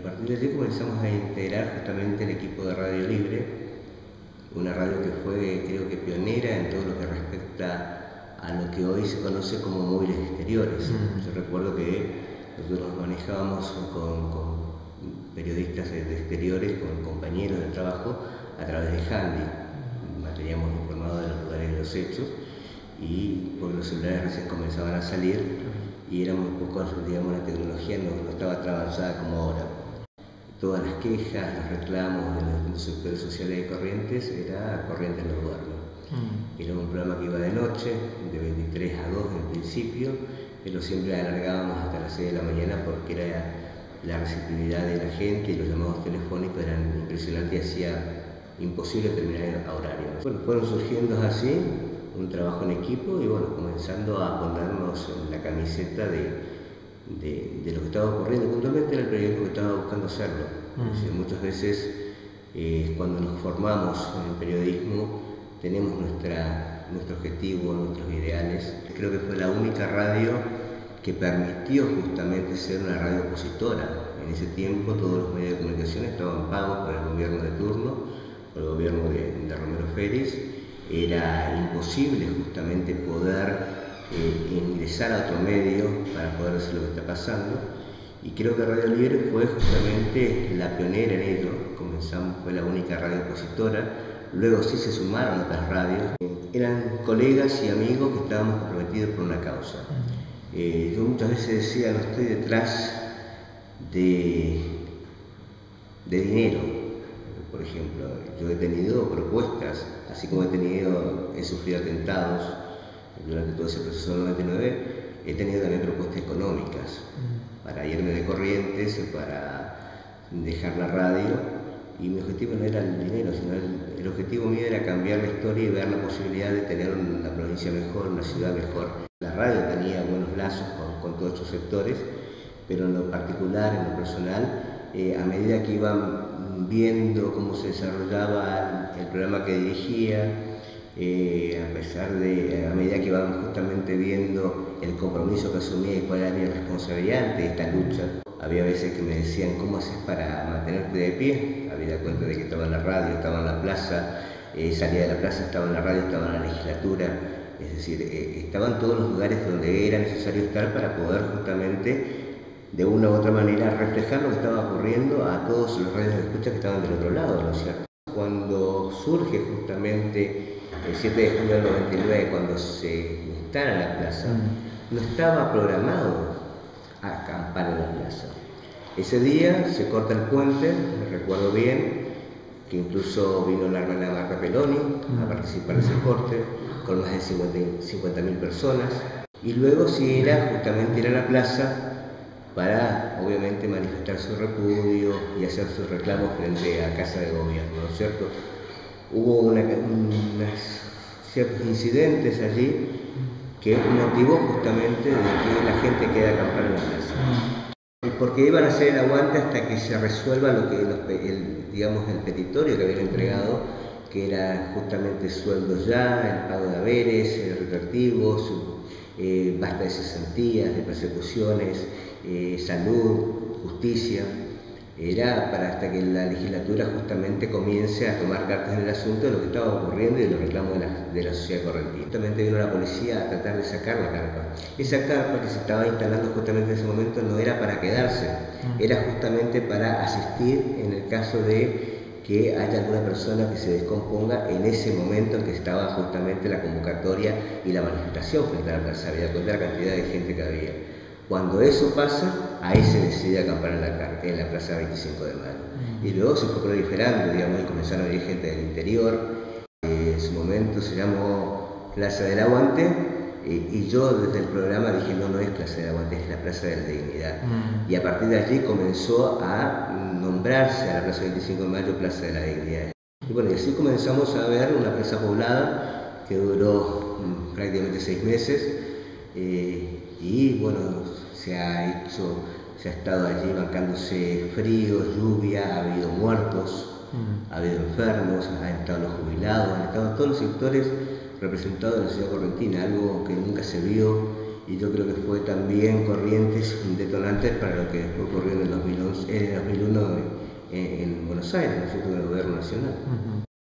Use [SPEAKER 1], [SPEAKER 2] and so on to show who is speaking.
[SPEAKER 1] a partir de allí comenzamos a integrar justamente el equipo de Radio Libre, una radio que fue, creo que pionera en todo lo que respecta a lo que hoy se conoce como móviles exteriores. Yo recuerdo que nosotros nos manejábamos con periodistas de exteriores, con compañeros de trabajo, a través de Handy. Manteníamos informados de los lugares de los hechos, y porque los celulares recién comenzaban a salir y era muy poco, digamos, la tecnología no estaba tan avanzada como ahora. Todas las quejas, los reclamos de los sectores sociales de Corrientes era Corrientes no duerme. Era un programa que iba de noche, de 23 a 2 en principio, pero siempre alargábamos hasta las 6 de la mañana porque era la receptividad de la gente y los llamados telefónicos eran impresionantes y hacía imposible terminar a horario. Bueno, fueron surgiendo así, un trabajo en equipo y bueno, comenzando a ponernos en la camiseta de lo que estaba ocurriendo. Puntualmente era el periodismo que estaba buscando hacerlo. Muchas veces cuando nos formamos en el periodismo tenemos nuestro objetivo, nuestros ideales. Creo que fue la única radio que permitió justamente ser una radio opositora. En ese tiempo todos los medios de comunicación estaban pagos por el gobierno de turno, por el gobierno de Romero Félix. Era imposible justamente poder ingresar a otro medio para poder decir lo que está pasando, y creo que Radio Libre fue justamente la pionera en ello. Fue la única radio opositora, luego sí se sumaron otras radios, eran colegas y amigos que estábamos comprometidos por una causa. Yo muchas veces decía, no estoy detrás de dinero. Por ejemplo, yo he tenido propuestas, así como he sufrido atentados durante todo ese proceso del 99, he tenido también propuestas económicas para irme de Corrientes, para dejar la radio, y mi objetivo no era el dinero, sino el objetivo mío era cambiar la historia y ver la posibilidad de tener una provincia mejor, una ciudad mejor. La radio tenía buenos lazos con todos estos sectores, pero en lo particular, en lo personal, a medida que iban viendo cómo se desarrollaba el programa que dirigía, a medida que iban justamente viendo el compromiso que asumía y cuál era mi responsabilidad ante esta lucha, había veces que me decían, ¿cómo haces para mantenerte de pie? Había dado cuenta de que estaba en la radio, estaba en la plaza, salía de la plaza, estaba en la radio, estaba en la legislatura, es decir, estaba en todos los lugares donde era necesario estar para poder justamente de una u otra manera reflejar lo que estaba ocurriendo a todos los radios de escucha que estaban del otro lado, ¿no es cierto? Cuando surge justamente el 7 de junio del 99, cuando se instala la plaza, no estaba programado acampar en la plaza. Ese día se corta el puente, me recuerdo bien, que incluso vino la hermana Marta Peloni a participar de ese corte, con más de 50.000 personas, y luego sí era justamente ir a la plaza para, obviamente, manifestar su repudio y hacer sus reclamos frente a Casa de Gobierno, ¿no es cierto? Hubo unos ciertos incidentes allí que motivó justamente de que la gente quede a acampar en la plaza. Porque iban a hacer el aguante hasta que se resuelva lo que el petitorio que habían entregado, que era justamente sueldos ya, el pago de haberes, retroactivos, basta de cesantías, de persecuciones, salud, justicia. Era para hasta que la legislatura justamente comience a tomar cartas en el asunto de lo que estaba ocurriendo y de los reclamos de la sociedad correntina. Justamente vino la policía a tratar de sacar la carpa. Esa carpa que se estaba instalando justamente en ese momento no era para quedarse, era justamente para asistir en el caso de que haya alguna persona que se descomponga en ese momento en que estaba justamente la convocatoria y la manifestación frente a la plaza. Había cuenta la cantidad de gente que había. Cuando eso pasa, ahí se decide acampar en la plaza 25 de mayo. Y luego se fue proliferando, digamos, y comenzaron a venir gente del interior. En su momento se llamó Plaza del Aguante, y yo desde el programa dije, no es Plaza del Aguante, es la Plaza de la Dignidad. Y a partir de allí comenzó a nombrarse a la Plaza 25 de mayo Plaza de la Dignidad. Y bueno, y así comenzamos a ver una plaza poblada que duró prácticamente 6 meses. Y bueno, se ha estado allí bancándose frío, lluvia, ha habido muertos, ha habido enfermos, han estado los jubilados, han estado todos los sectores representados en la ciudad correntina, algo que nunca se vio y y yo creo que fue también Corrientes un detonante para lo que después ocurrió en el 2001 en Buenos Aires, ¿no es cierto?, en el gobierno nacional.